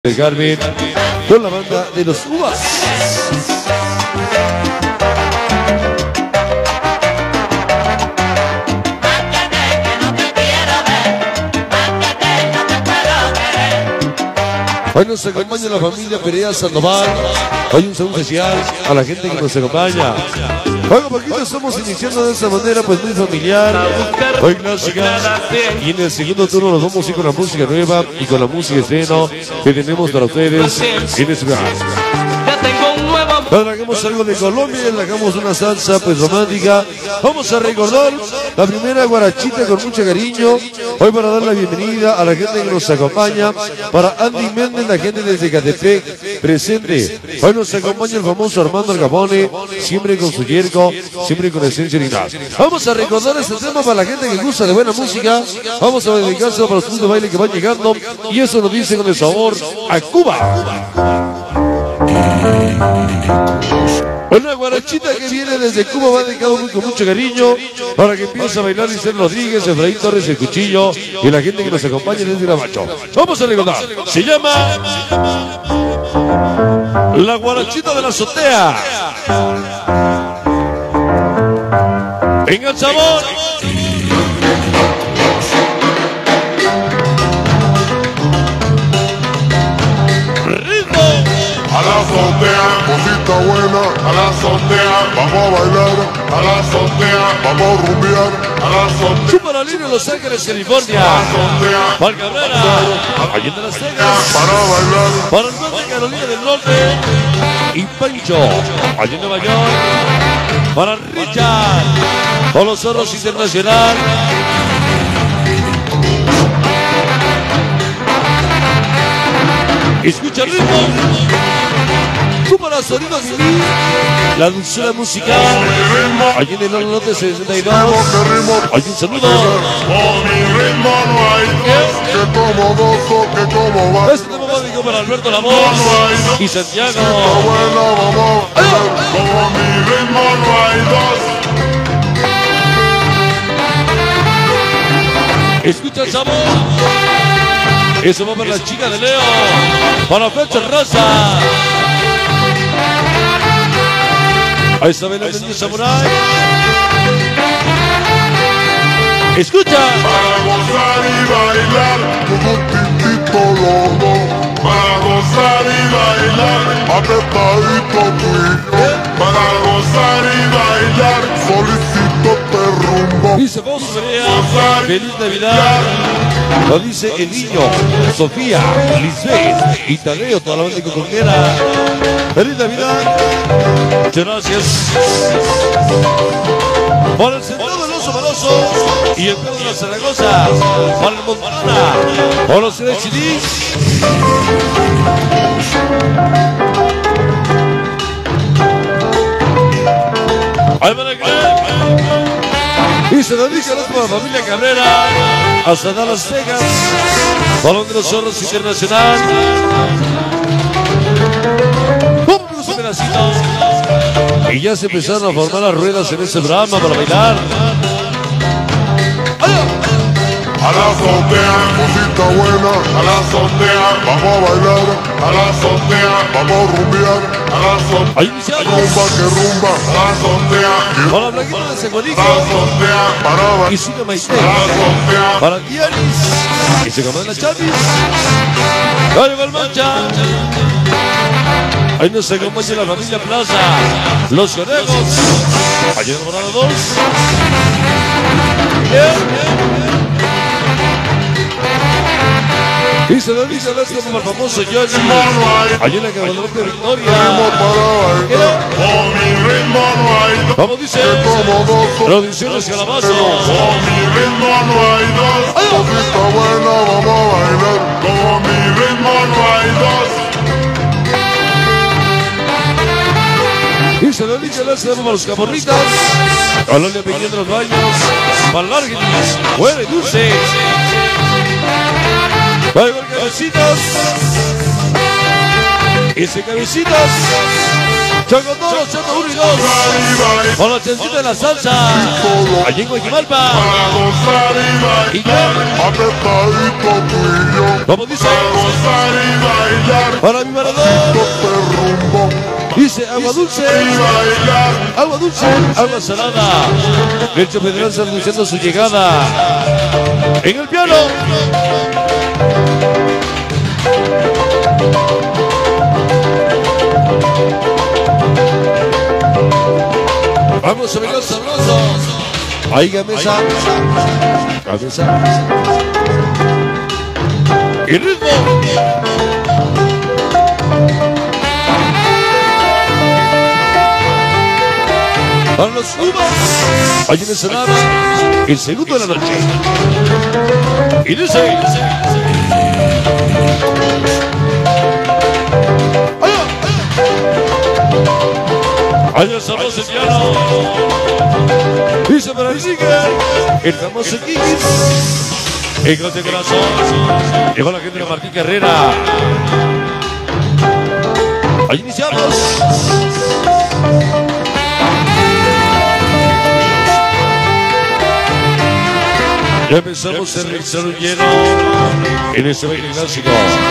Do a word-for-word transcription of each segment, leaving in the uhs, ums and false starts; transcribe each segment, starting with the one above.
de Carmen con la banda de los Uvas. Hoy nos acompaña la familia Perea Sandoval. Hoy un saludo especial a la gente que nos acompaña. Hoy un poquito estamos iniciando de esta manera, pues muy familiar, hoy clásica, y en el segundo turno nos vamos a ir con la música nueva y con la música estreno que tenemos para ustedes en este lugar. Ahora hagamos algo de Colombia y le hagamos una salsa pues romántica. Vamos a recordar la primera guarachita con mucho cariño. Hoy para dar la bienvenida a la gente que nos acompaña, para Andy Méndez, la gente desde Catepec presente. Hoy nos acompaña el famoso Armando Alcapone, siempre con su yerco, siempre con esencia original. Vamos a recordar este tema para la gente que gusta de buena música. Vamos a dedicárselo para los clubes de baile que van llegando, y eso nos dice con el sabor a Cuba. Una guarachita que viene desde Cuba va dedicado muy, con mucho cariño para que empiece a bailar Lisel Rodríguez, Efraín Torres, El Cuchillo y la gente que nos acompaña desde Gramacho. Vamos a recordar, se llama La Guarachita de la Azotea. Venga el sabor. A la azotea, cosita buena, a la azotea, vamos a bailar, a la azotea, vamos a rumbear, a la azotea. Chuparalino, Los Ángeles, California. Juan Cabrera, Allende Las Vegas. Para bailar. Para el norte, Carolina del Norte. Y Pancho, allí en Nueva York. Para Richard, con los Zorros Internacional. Escucha el ritmo. Tú para sonidos de mí, la dulzura musical. Allí en el norte sesenta y dos. Hay un saludo. Con mi ritmo no hay dos, que como gozo, que como va. Este tema va digo para Alberto La Voz y Santiago. Buena, vamos a bailar. Con mi ritmo no hay dos. Escucha el sabor. Eso va para la chica de Leo. Para Fecha Raza. Ahí está Belén de Samurai. Escucha. Para gozar y bailar, como titito lobo. Para gozar y bailar, apretadito tuyo. Para gozar y bailar, solicito te rumbo. Dice vos, María, feliz Navidad. Lo dice el niño, Sofía, Lisbeth y Tadeo, toda la banda coconera. Feliz Navidad. Muchas gracias. Para el Centro del Oso Maloso y el Pedro de la Zaragoza. Para el Montana. Para los Cerechidís. Ahí van a creer. Y se dedica a la familia Cabrera hasta Dallas, Vegas. Balón de los Zorros Internacional. Vámonos un pedacito. Y ya se empezaron a formar las ruedas en ese drama para bailar. A la azotea, cosita buena, a la azotea, vamos a bailar, a la azotea, vamos a rumbear, a la azotea, ahí iniciamos. Rumba que rumba, a la azotea, para la Blanquita de Seguanico, a la azotea, para bailar, y Siga Maite, a la azotea, para Dianis, y se comanda Chavis, ya llegó el Mancha. Ahí nos acompaña la familia Plaza, Los Conejos, allí en Morado dos. Bien, bien. Y se lo dice el como el famoso Johnny. Allí en la Caballería de Victoria. con mi ritmo no hay dos. Vamos, dice. Producciones Calabazo. Con mi ritmo no hay dos. Cosita buena, vamos a bailar. Con mi ritmo no hay dos. Y se lo dice el como para los Caborritas. Colonia Peña de los Baños. Para Larguinis. Buena y dulce. Va a llevar cabecitas. Ese cabecitas. Choco todos, choco uno y dos. Con la chancita de la salsa. Allí en Guajimalpa. Y ya. Como dice. Para mi maradón. Dice agua dulce. Agua dulce. Agua salada. Lecho Pedrosa anunciando su llegada. En el piano. Vamos a bailar sabroso. Ahí Gamesa. Gamesa. Y ritmo. Para los Uvas. Ahí en el escenario. El segundo de la noche. Y dice. Allá el sabroso piano. Dice para el el famoso Kikis. El gol de corazón. Llegó la gente de Martín Carrera. Ahí iniciamos. Ya empezamos a realizar un lleno en este baile clásico.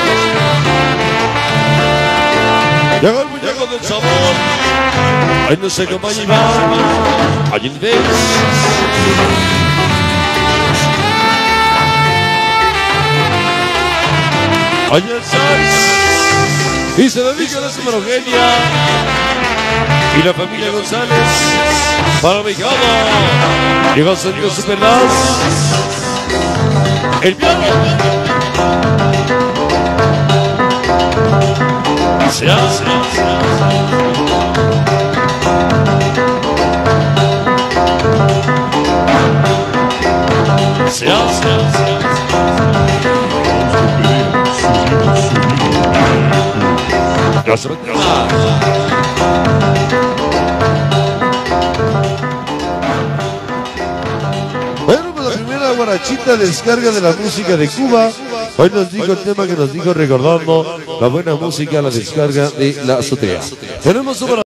Llegó el muñeco del sabor. Ahí nos acompaña Iván. Allí en Dex. Allí el Sainz. Y se dedica a la Semarogenia. Y la familia González. Para Mexicano. Llegó sonido Superlas. El piano. Se hace. Se hace. Ya se va. Bueno, pues la primera guarachita descarga de la música de Cuba. Hoy nos dijo el tema que nos dijo recordando la buena música, la descarga de la azotea. Tenemos un